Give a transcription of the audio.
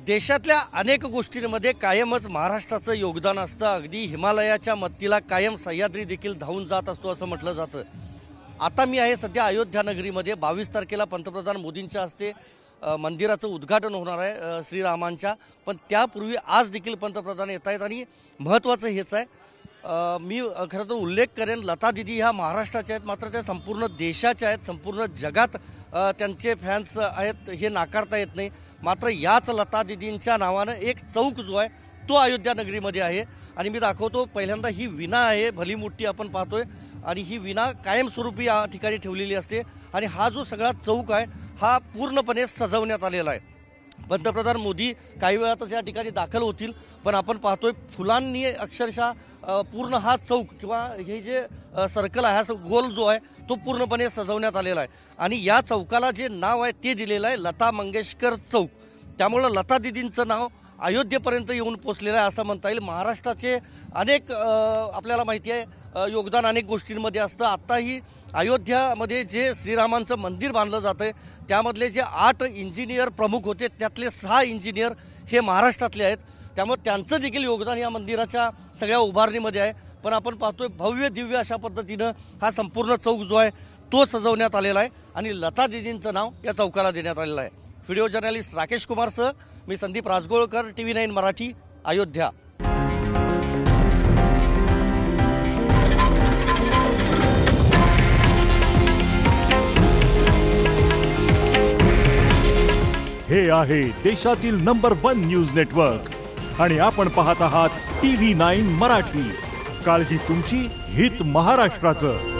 देशातल्या अनेक गोष्टींमध्ये कायमच महाराष्ट्राचं योगदान असतं। अगदी हिमालयाच्या मत्तीला कायम सह्याद्री देखील धावून जात असतो असं म्हटलं जातं। आता मी आहे सध्या अयोध्या नगरीमध्ये। 22 तारखेला पंतप्रधान मोदींच्या हस्ते मंदिराचं उद्घाटन होणार आहे श्रीरामांच्या, पण त्यापूर्वी आज देखील पंतप्रधान येत आहेत आणि महत्त्वाचं हेच आहे, मी खरं तर उल्लेख करेन, लता दीदी ह्या महाराष्ट्राच्या आहेत, मात्र त्या संपूर्ण देशाच्या आहेत, संपूर्ण जगात त्यांचे फॅन्स आहेत हे नाकारता येत नाही। मात्र याच लता दीदींच्या नावानं एक चौक जो आहे तो अयोध्या नगरीमध्ये आहे आणि मी दाखवतो। पहिल्यांदा ही विना आहे, भली मोठी आपण पाहतोय, आणि ही विना कायमस्वरूपी या ठिकाणी ठेवलेली असते आणि हा जो सगळा चौक आहे हा पूर्णपणे सजवण्यात आलेला आहे। पंतप्रधान मोदी काही वेळातच या ठिकाणी दाखल होतील, पण आपण पाहतोय फुलांनी अक्षरशः पूर्ण हा चौक किंवा हे जे सर्कल आहे, हा गोल जो आहे तो पूर्णपणे सजवण्यात आलेला आहे आणि या चौकाला जे नाव आहे ते दिलेलं आहे लता मंगेशकर चौक। त्यामुळे लता दीदींचं नाव अयोध्येपर्यंत येऊन पोचलेलं आहे असं म्हणता येईल। महाराष्ट्राचे अनेक आपल्याला माहिती आहे योगदान अनेक गोष्टींमध्ये असतं। आत्ताही अयोध्यामध्ये जे श्रीरामांचं मंदिर बांधलं जातं आहे त्यामधले जे 8 इंजिनियर प्रमुख होते त्यातले 6 इंजिनियर हे महाराष्ट्रातले आहेत, त्यामुळे त्यांचं देखील योगदान या मंदिराच्या सगळ्या उभारणीमध्ये आहे। पण आपण पाहतोय भव्य दिव्य अशा पद्धतीनं हा संपूर्ण चौक जो आहे तो सजवण्यात आलेला आहे आणि लता दीदींचं नाव या चौकाला देण्यात आलेलं आहे। व्हिडिओ जर्नलिस्ट राकेश कुमारसह मी संदीप राजगोळकर, TV9 मराठी, अयोध्या। हे आहे देशातील नंबर 1 न्यूज नेटवर्क आणि आपण पाहत आहात TV9 मराठी। काळजी तुमची, हित महाराष्ट्राचं।